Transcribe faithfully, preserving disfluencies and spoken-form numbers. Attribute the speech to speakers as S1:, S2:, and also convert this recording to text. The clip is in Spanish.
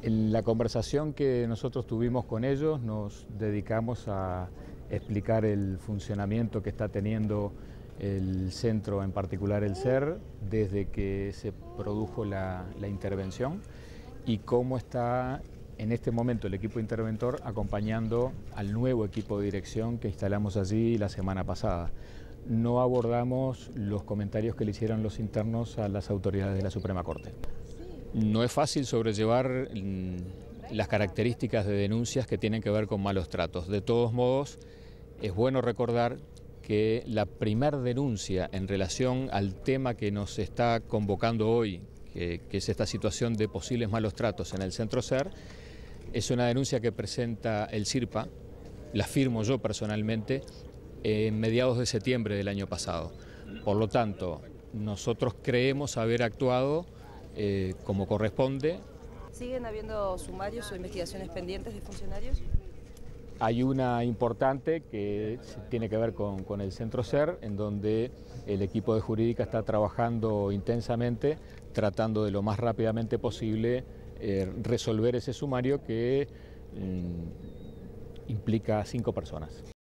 S1: En la conversación que nosotros tuvimos con ellos nos dedicamos a explicar el funcionamiento que está teniendo el centro, en particular el C E R, desde que se produjo la, la intervención y cómo está en este momento el equipo interventor acompañando al nuevo equipo de dirección que instalamos allí la semana pasada. No abordamos los comentarios que le hicieron los internos a las autoridades de la Suprema Corte. No es fácil sobrellevar las características de denuncias que tienen que ver con malos tratos. De todos modos, es bueno recordar que la primer denuncia en relación al tema que nos está convocando hoy, que, que es esta situación de posibles malos tratos en el centro C E R, es una denuncia que presenta el CIRPA, la firmo yo personalmente, en mediados de septiembre del año pasado. Por lo tanto, nosotros creemos haber actuado eh, como corresponde.
S2: ¿Siguen habiendo sumarios o investigaciones pendientes de funcionarios?
S1: Hay una importante que tiene que ver con, con el centro C E R, en donde el equipo de jurídica está trabajando intensamente, tratando de lo más rápidamente posible eh, resolver ese sumario que mm, implica a cinco personas.